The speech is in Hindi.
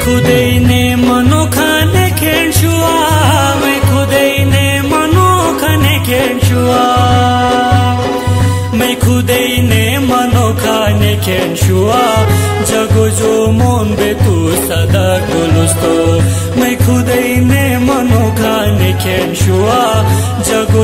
खुदै नै मनोखा नै खेल्छु मै खुदै नै मनोखा नै खेल्छु मै खुदै नै मनोखा नै खेल्छु जगो जो मन बेतु सदा गोलुस्तो मै खुदै नै मनोखा नै खेल्छु जगो